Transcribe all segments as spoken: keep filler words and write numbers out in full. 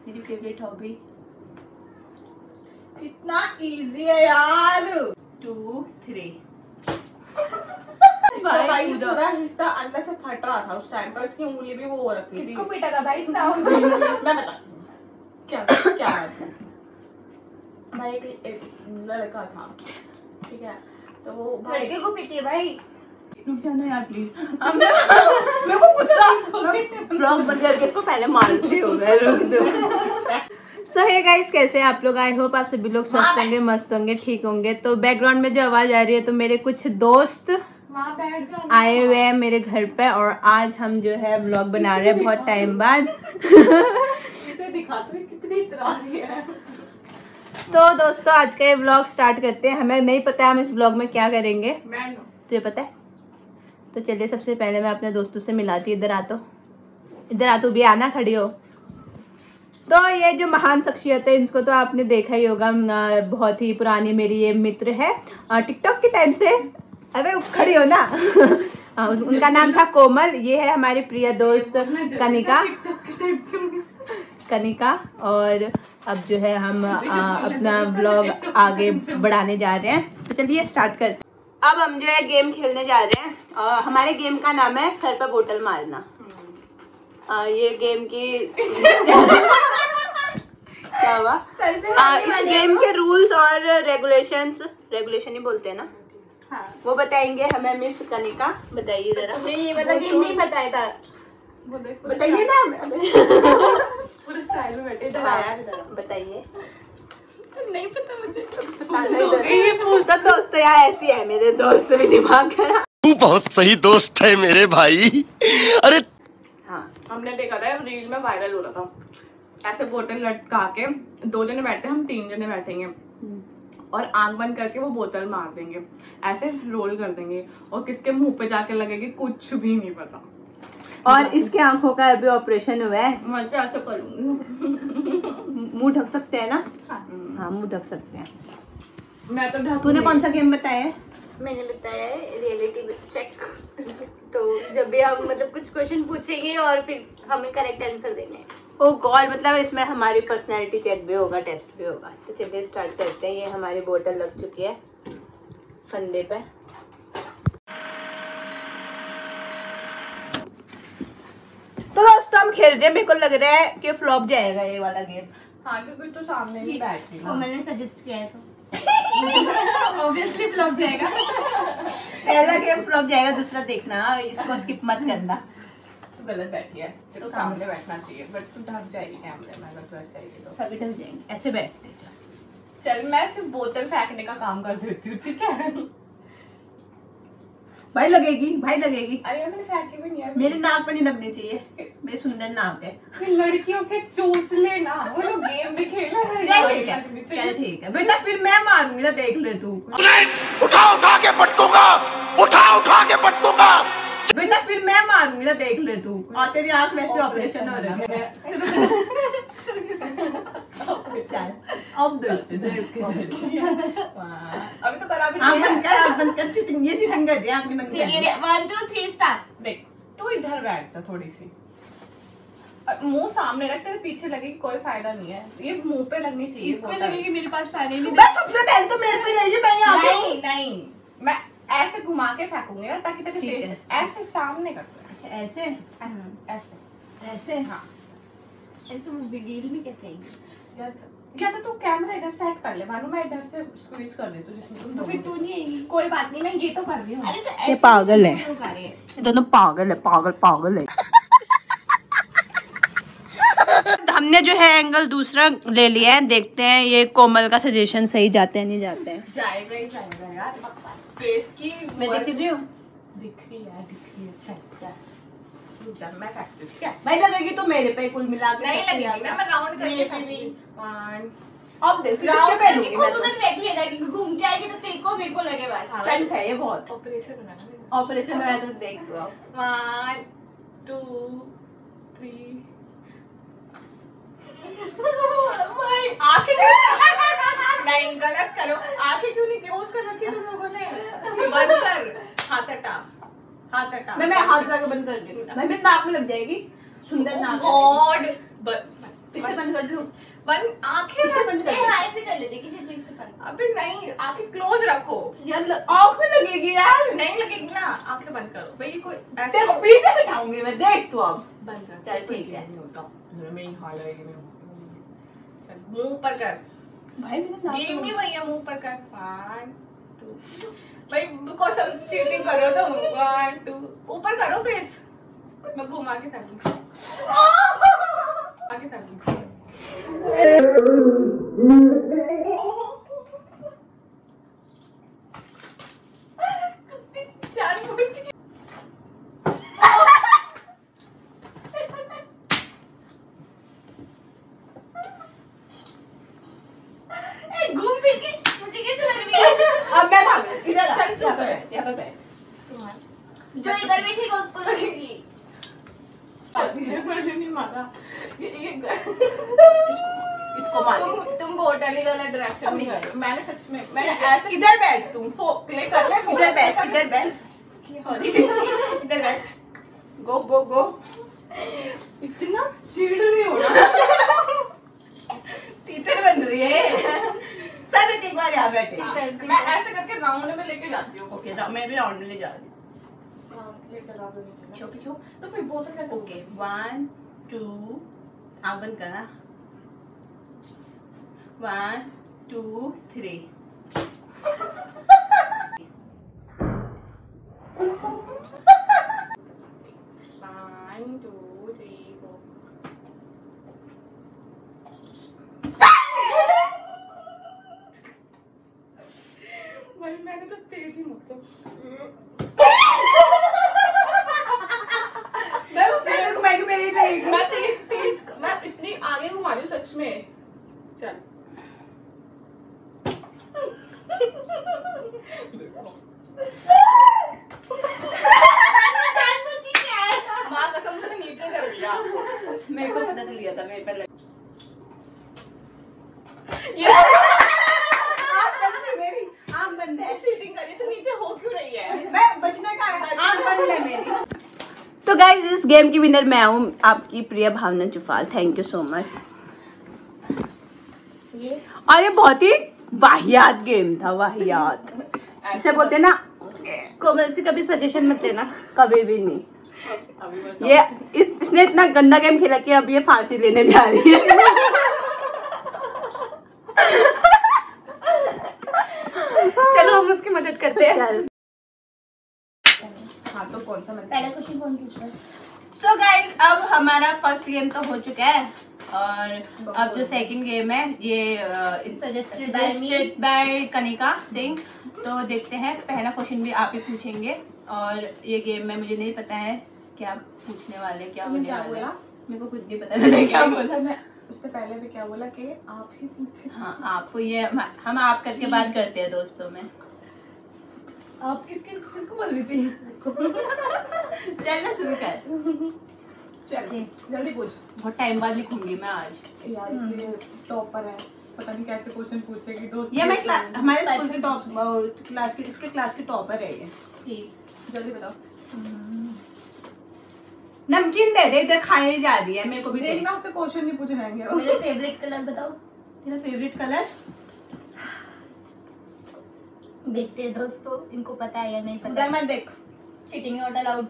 मेरी favourite hobby. कितना easy है यार। Two three. भाई, भाई पूरा हिस्सा अंदर से फट रहा था उस टाइम पर, उसकी उंगली भी वो हो रखी थी। किसको पीटा था भाई इतना? मैं बताती हूँ क्या क्या है। भाई एक, एक लड़का था, ठीक है, तो वो लड़के को पीटिए भाई। रुक जाना यार प्लीज। मेरे को गुस्सा ब्लॉग बंद करके इसको पहले मारती हूँ मैं। रुक दो। सो हे गाइस, कैसे हैं आप लोग? आई होप आप सभी लोग स्वस्थ होंगे, मस्त होंगे, ठीक होंगे। तो बैकग्राउंड में जो आवाज आ रही है, तो मेरे कुछ दोस्त वहाँ बैठ जाओ आए हुए हैं मेरे घर पे, और आज हम जो है व्लॉग बना रहे हैं बहुत टाइम बाद। इसे दिखाते हैं कितनी इतरानी है। तो दोस्तों आज का ये व्लॉग स्टार्ट करते हैं। हमें नहीं पता है हम इस व्लॉग में क्या करेंगे, तुझे पता है? तो चलिए सबसे पहले मैं अपने दोस्तों से मिलाती हूँ। इधर आ, तो इधर आ, तू भी आना, खड़ी हो। तो ये जो महान शख्सियत है, इनको तो आपने देखा ही होगा, बहुत ही पुरानी मेरी ये मित्र है टिकटॉक के टाइम से। अबे खड़ी हो ना। उनका नाम था कोमल। ये है हमारी प्रिय दोस्त कनिका कनिका और अब जो है हम आ, अपना ब्लॉग आगे बढ़ाने जा रहे हैं। तो चलिए स्टार्ट करते हैं। अब हम जो है गेम खेलने जा रहे हैं। आ, हमारे गेम का नाम है सर पर बोतल मारना। आ, ये गेम की क्या हुआ? आ, इस गेम के रूल्स और रेगुलेशंस, रेगुलेशन ही बोलते हैं ना, हाँ, वो बताएंगे हमें मिस कनिका। बताइए जरा। नहीं मतलब ये नहीं बताया था, बताइए ना। पूरे स्टाइल में बैठे थे। बताइए। नहीं पता मुझे। तो दोस्त यार ऐसी है, मेरे दोस्त भी दिमाग खराब। तू बहुत सही दोस्त है मेरे भाई। अरे हाँ, हमने देखा था रील में, वायरल हो रहा था। ऐसे बोतल लटका के दो जने बैठे, हम तीन जने बैठेंगे और आंख बंद करके वो बोतल मार देंगे, ऐसे रोल कर देंगे, और किसके मुंह पे जाके लगेगी कुछ भी नहीं पता। और इसके आंखों का अभी ऑपरेशन हुआ है। मैं तो ऐसे करूंगी। मुंह ढक सकते हैं ना? हाँ मुंह ढक सकते हैं। मैं तो ढक। तूने कौन सा गेम बताया है? मैंने बताया है रियलिटी चेक। तो जब भी हम मतलब कुछ क्वेश्चन पूछेंगे और फिर हमें करेक्ट आंसर देने हैं। ओ गॉड, मतलब इसमें हमारी पर्सनैलिटी चेक भी होगा, टेस्ट भी होगा। तो चलिए स्टार्ट करते हैं। ये हमारी बोतल लग चुकी है फंदे पे। तो दोस्तों हम खेल रहे हैं। मेरे को लग रहा है कि फ्लॉप जाएगा ये वाला गेम। हाँ क्योंकि तो सामने ही बैठी है। मैंने सजेस्ट किया है तो ऑब्वियसली फ्लॉप जाएगा। पहला गेम फ्लॉप जाएगा, दूसरा देखना, इसको स्किप मत करना। तो गलत बैठी है, तो सामने बैठना चाहिए, बट तू ढक जाएगी कैमरे में अगर तू ऐसे आएगी तो। सभी ढक जाएंगे, ऐसे बैठते। चल मैं सिर्फ बोतल फेंकने का काम कर देती हूँ, ठीक है? भाई लगेगी, भाई लगेगी। अरे मैंने फेंकी भी नहीं है। मेरी नाक पर नहीं लगनी चाहिए, मेरी सुंदर नाक है। लड़कियों के चोच लेना, वो लोग गेम भी खेलना। चल ठीक है बेटा, फिर मैं मारूंगी ना, देख ले तू। उठा उठा के पटकूंगा, उठा उठा के पटकूंगा। बेटा फिर मैं मारूंगी ना, देख ले तू। और तेरी आंख में से ऑपरेशन हो रहा है। अब देखते देखते अभी तो करा भी नहीं है। बंद कर, आंख बंद कर। चीटिंग, ये चीटिंग कर रही है। आंख बंद कर। चलिए वन टू थ्री स्टार्ट। देख तू इधर बैठ जा थोड़ी सी, मुंह सामने रख, तेरे पीछे लगेगी कोई फायदा नहीं है। ये मुंह पे लगनी चाहिए। इसको लगेगी मेरे पास सारे नहीं। मैं सबसे पहले तो मेरे पे रही, मैं यहाँ नहीं नहीं, मैं ऐसे घुमा के फेंकूंगी ना, ताकि तेरे फेस ऐसे सामने कर दे। अच्छा ऐसे ऐसे ऐसे। हाँ तुम डील में कैसे आएंगी? क्या तो तू कैमरा इधर सेट कर ले, मानो मैं इधर से स्क्वीज कर देती हूँ, जिसमें तुम तो फिर तू नहीं आएगी। कोई बात नहीं, मैं ये तो कर रही हूँ। अरे तो ये पागल है, है। ये दोनों पागल है, पागल पागल है। हमने जो है एंगल दूसरा ले लिया है, देखते हैं ये कोमल का सजेशन सही जाते हैं नहीं जाते हैं। जाएगा ही जाएगा यार, फेस की मैं दिख रही हूँ, दिख रही है, दिख रही है। चल चल जब मैं फेंकती हूँ, ठीक है? भाई लगेगी तो मेरे पे कुल मिला के नहीं लगेगी ना, मैं राउंड करके फेंकूंगी। वन अब देख राउंड पे करके खुद उधर बैठी है, घूम के आएगी तो तेरे को मेरे को लगे बस। स्टंट है ये बहुत। ऑपरेशन होना ऑपरेशन है तो देख लो। One two three. भाई आंखें नहीं, गलत करो। आंखें क्यों नहीं क्लोज कर रखी तुम लोगों ने? बंद कर, हाथ हटा, हाथ हटा। मैं मैं हाथ लगा बंद कर रही हूँ। भाई मेरी नाक में लग जाएगी, सुंदर नाक। गॉड इससे बंद कर दूं? बंद आंखें इससे बंद कर ए, दूं? हाँ, ऐसे कर लेते किसी चीज से बंद। अबे नहीं, आंखें क्लोज रखो। यार ल- आँख में लगेगी यार। नहीं लगेगी ना, आंखें बंद करो भाई। कोई तेरे को पीछे बिठाऊंगी मैं, देख तू अब। बंद कर। चल ठीक है। नहीं होता मैं ही हाल है ये में। चल मुंह ऊपर कर। भाई मैंने नाक गेम में- नहीं भैया, मुंह ऊपर कर। वन टू भाई कसम चीटिंग करो तो वन टू ऊपर करो फेस। मैं घुमा के फेंकूंगी, आगे फेंकूंगी। चार बज गए। ए, घूम फिर के मुझे कैसे लग रही है? अब मैं भाग रही हूँ। इधर आ, चल तू यहाँ पे कर। बैठ, यहाँ पे बैठ। जो इधर बैठेगा उसको लगेगी। मैंने नहीं मारा। ये ये इसको मार। तुम तुम टोटली गलत डायरेक्शन में गए। मैंने सच में मैंने ऐसे ऐसे इधर बैठ तू। प्ले कर ले। इधर बैठ, इधर बैठ। सॉरी, इधर बैठ। गो गो गो। इतना चीड़ नहीं हो रहा। तीतर बन रही है। सब एक बार यहाँ बैठे। मैं ऐसे करके राउंड में लेके जाती हूँ। ओके, जाओ, मैं भी राउंड में ले जा रही हूँ। ले चला दो नीचे। क्यों क्यों? तो फिर बोतल कैसे? ओके, वन टू, आँख बंद करना। One two three. One two three four. भाई मैंने तो तेज ही मतलब मैं उस टाइम को मैं मेरी नहीं। मैं तेज तेज मैं इतनी आगे घुमा रही हूँ सच में। चल माँ कसम से नीचे कर दिया। मेरे को पता चल गया था, मेरे पर ये मेरी आँख बंद है। चीटिंग करी तो नीचे हो क्यों रही है? मैं बचने का आँख बंद है मेरी। तो गाइस, इस गेम की विनर मैं हूँ, आपकी प्रिय Bhavna Chufal. Thank you so much. ये और ये बहुत ही वाहियात गेम था, वाहियात। इसे बोलते हैं ना, कोमल से कभी सजेशन मत लेना, कभी भी नहीं। अभी बताओ। ये इस, इसने इतना गंदा गेम खेला कि अब ये फांसी लेने जा रही है। चलो हम उसकी मदद करते हैं। हाँ, तो कौन सा पहला क्वेश्चन कौन पूछ रहा है? सो गाइस, अब हमारा फर्स्ट गेम तो हो चुका है और अब जो सेकंड गेम है ये सजेस्टेड बाय कनिका सिंह। तो देखते हैं, पहला क्वेश्चन भी आप ही पूछेंगे और ये गेम में मुझे नहीं पता है क्या पूछने वाले, क्या तुमने होने क्या वाला है। बोला? मेरे को खुद नहीं पता मैंने क्या बोला। मैं उससे पहले भी क्या बोला कि आप ही पूछे। हाँ, आपको ये हम, हम आप करके बात करते हैं दोस्तों में। आप किसके किसको बोल रही थी? चलना शुरू कर। चल जल्दी पूछ। बहुत टाइम बाद लिखूंगी मैं आज। यार ये टॉपर है, पता नहीं कैसे क्वेश्चन पूछेगी दोस्त। ये मैं क्लास हमारे स्कूल के टॉप क्लास के इसके क्लास के टॉपर है ये। ठीक, जल्दी बताओ। नमकीन दे दे, इधर खाने जा रही है, मेरे को भी दे। देखना उससे क्वेश्चन नहीं पूछे जाएंगे। मेरा फेवरेट कलर बताओ। तेरा फेवरेट कलर? देखते हैं दोस्तों, इनको पता है या नहीं पता। उधर मत देख। Cheating not allowed.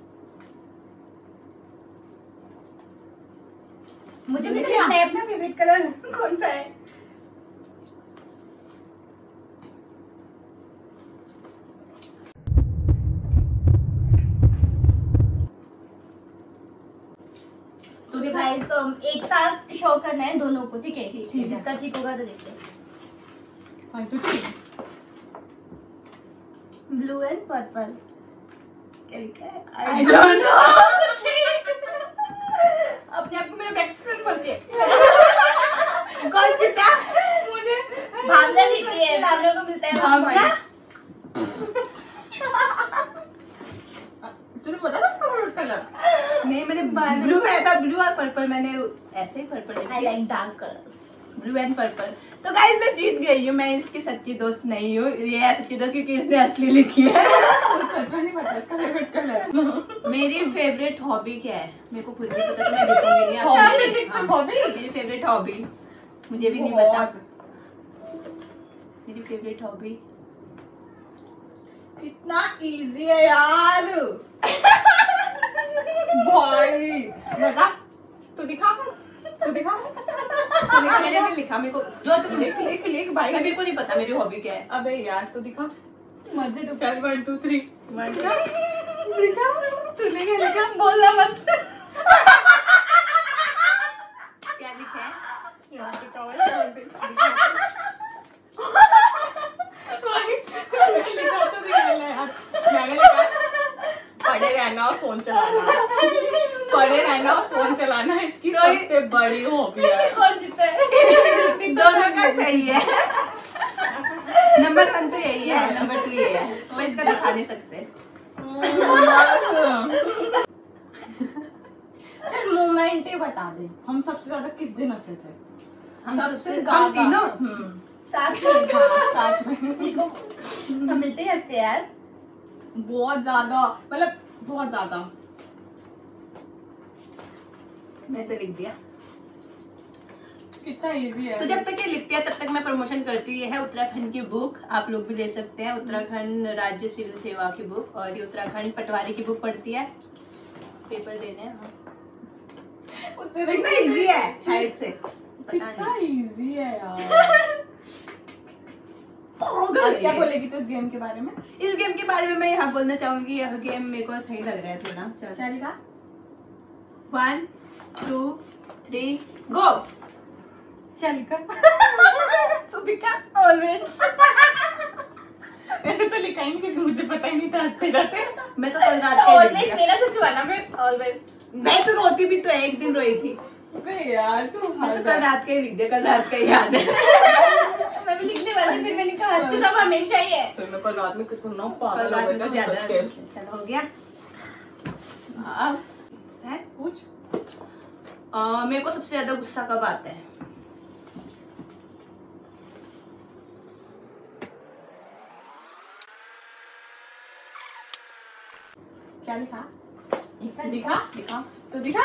मुझे भी देखिए, पता है अपना फेवरेट कलर कौन सा है। तो गाइस, तो हम एक साथ शो करना है दोनों को, ठीक है? ठीक है। जिसका चीक होगा तो देखते हैं। हाँ तो ठीक। Blue and purple. क्या लिखा है? I don't know. अपने आप को मेरा बेस्ट फ्रेंड बोलती है। कौन सी क्या? मुझे भावना जीती है, भावना को मिलता है भावना? तूने बोला था उसका फेवरेट कलर? नहीं, मैंने ब्लू है था, ब्लू और पर्पल। मैंने ऐसे ही purple I like dark colours. Blue and purple. तो गाइस मैं जीत गई हूँ, मैं इसकी सच्ची दोस्त नहीं हूँ, ये है सच्ची दोस्त क्योंकि इसने असली लिखी है। सच में नहीं पता इसका फेवरेट कलर। मेरी फेवरेट हॉबी क्या है मेरे को खुद नहीं पता, तो मैं लिखूंगी नहीं। हॉबी हॉबी मेरी फेवरेट हॉबी मुझे भी नहीं पता। मेरी फेवरेट हॉबी कितना इजी है यार। भाई मजा तू दिखा तू दिखा तो लिखा, मैंने भी लिखा, मेरे को जो तुम लिख लिख लिख भाई। मेरे को नहीं पता मेरी हॉबी क्या है। अबे यार तू दिखा मजे तो चल वन टू थ्री दिखा दिखा तूने क्या लिखा बोलना मत। क्या लिखा है? यहाँ पे कवर कर दे। भाई तूने लिखा तो रियल है यार। मैंने लिखा पढ़े रहना और फोन चलाना। पढ़े रहना और फोन चलाना इसकी सबसे बड़ी हॉबी है। कौन जीता है? दोनों का सही है। नंबर वन तो यही है, नंबर टू ये है, मैं इसका दिखा नहीं सकते। चल मोमेंट ही बता दे, हम सबसे ज्यादा किस दिन हंसे थे? हम सबसे ज्यादा तीनों हम्म साथ में साथ में हमेशा ही हंसते यार। बहुत ज्यादा, मतलब बहुत ज्यादा। मैं तो लिख दिया। कितना इजी है। तो जब तक ये लिखती है तब तक मैं प्रमोशन करती हूँ। ये है उत्तराखंड की बुक, आप लोग भी ले सकते हैं। उत्तराखंड राज्य सिविल सेवा की बुक, और ये उत्तराखंड पटवारी की बुक पढ़ती है। पेपर देने हैं उससे कितना इजी है शायद से, पता कितना नहीं। इजी है यार। आज क्या ये। बोलेगी तो इस गेम के बारे में? इस गेम के बारे में मैं यहाँ बोलना चाहूंगी, यह गेम मेरे को सही लग रहा है थोड़ा। चलो क्या लिखा? One two three go. क्या लिखा? तो दिखा ऑलवेज। मैंने तो लिखा ही नहीं क्योंकि मुझे पता ही नहीं था हंसते रहते। मैं तो कल रात को ऑलवेज मेरा सच हुआ ना, मैं ऑलवेज मैं तो रोती भी तो है, एक दिन रोई थी। अबे यार तू मैं तो कल रात का ही लिख दिया, कल रात का ही याद है। मैं भी लिखने वाली, फिर मैंने कहा हंसते सब हमेशा ही है। फिर मैं कल रात में कितना कल पागल रात हो में गया तो था ज्यादा हंस के। चलो हो गया। अब है पूछ। अ, मेरे को सबसे ज्यादा गुस्सा कब आता है? क्या लिखा? लिखा दिखा दिखा। तो दिखा।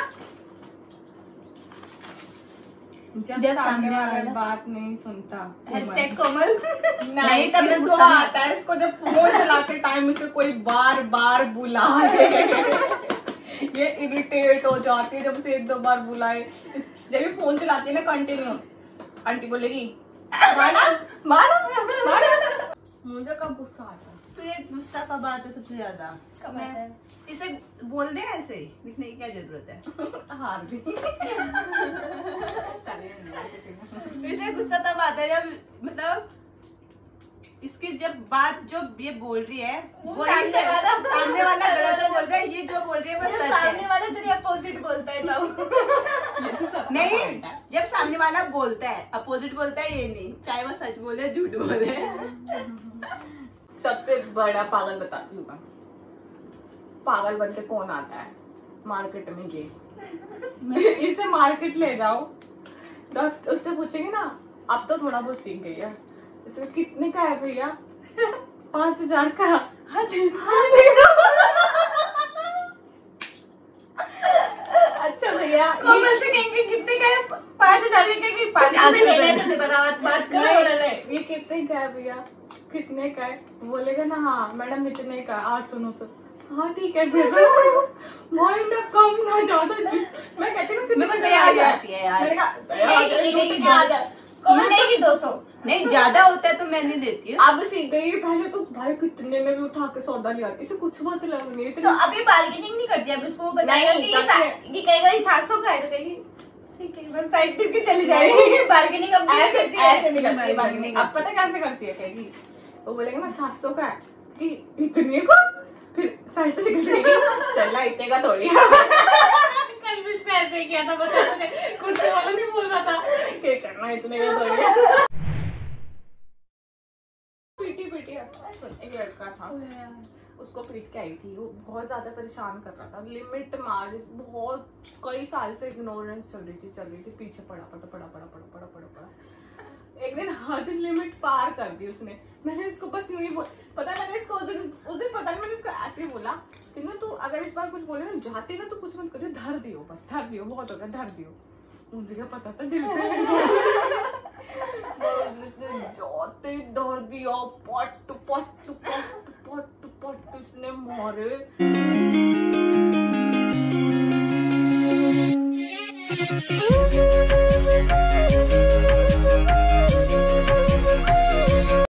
जब, जब सामने सामने वाला वाला बात नहीं सुनता। हैशटैग कोमल। नहीं, तब मैं इसको गुस्सा नहीं- आता है, इसको जब फोन चलाते टाइम इसे कोई बार बार बुलाए ये इरिटेट हो जाती है जब उसे एक दो बार बुलाए। जब ये फोन चलाती है ना कंटिन्यू, आंटी बोलेगी मारा मारा मारा। मुझे कब गुस्सा आता है? तो ये गुस्सा कब आता है सबसे ज्यादा? कब मैं- आता है? इसे बोल दे ऐसे ही, लिखने की क्या जरूरत है? हार भी इसे गुस्सा तब आता है जब मतलब इसकी जब बात जो ये बोल रही है वो सामने इसे- वाला सामने वाला गलत बोल रहा है, ये जो बोल रही है वो सच सामने है। वाला तेरे अपोजिट बोलता है तब। नहीं, जब सामने वाला बोलता है अपोजिट बोलता है, ये नहीं, चाहे वो सच बोले झूठ बोले। सबसे बड़ा पागल बताती हूँ मैं। पागल बन के कौन आता है मार्केट में? ये इसे मार्केट ले जाओ तो उससे पूछेंगे ना, अब तो थोड़ा बहुत सीख गई है, इसमें कितने का है भैया? पाँच हजार का। हाँ दे दो, हाँ दे दो। अच्छा भैया कोमल से कहेंगे कितने का है? पाँच हजार के कहेंगे पाँच हजार में लेना है तो बता, बात बात करो। नहीं, बोला नहीं। ये कितने का है भैया? कितने का है? बोलेगा ना हाँ मैडम इतने का, आठ सौ नौ सौ। हाँ ठीक है दे दो। भाई मैं कम ना ज्यादा मैं कहती हूँ मेरे को दया आ जाती है यार। मैंने कहा नहीं, नहीं, नहीं, ज्यादा। कोमल नहीं कि दो सौ। नहीं, ज्यादा होता है तो मैं नहीं देती हूँ। अब सीख गई। पहले तो भाई कितने में भी उठा के सौदा लिया, इसे कुछ मतलब नहीं तो इतनी। अभी बार्गेनिंग नहीं करती, अब उसको बताया नहीं, कि करती ये सा- ये कहेगा ये सात सौ का है तो कहेगी ठीक है, बस साइड करके चली जाएगी। बार्गेनिंग अब नहीं ऐसे करती है। ऐसे नहीं करती bargaining बार्गेनिंग। नहीं अब पता कैसे करती है? कहेगी वो बोलेगा ना सात सौ का है कि इतने को, फिर साइड से निकल जाएगी चला इतने का थोड़ी है। कल भी इसने ऐसे ही किया था, बता मुझे कुर्सी वाला नहीं बोल रहा था कि करना इतने का थोड़ी है। पीटी पीटी सुन, एक लड़का था उसको पीट के आई थी। वो बहुत ज्यादा परेशान कर रहा था, लिमिट मार, बहुत कई साल से इग्नोरेंस चल रही थी चल रही थी पीछे पड़ा पड़ा पड़ा पड़ा पड़ा पड़ा पड़ा पड़ा एक दिन हद लिमिट पार कर दी उसने। मैंने इसको बस यूं ही बोल, पता है मैंने इसको उस दिन उस दिन पता नहीं मैंने इसको ऐसे ही बोला कि ना तू अगर इस बार कुछ बोले ना जाते ना तो कुछ मत करियो, धर दियो, बस धर दियो, बहुत हो गया, धर दियो। मुझे क्या पता था दिल से जाते धर दिया, पट पट पट पट पट उसने मारे।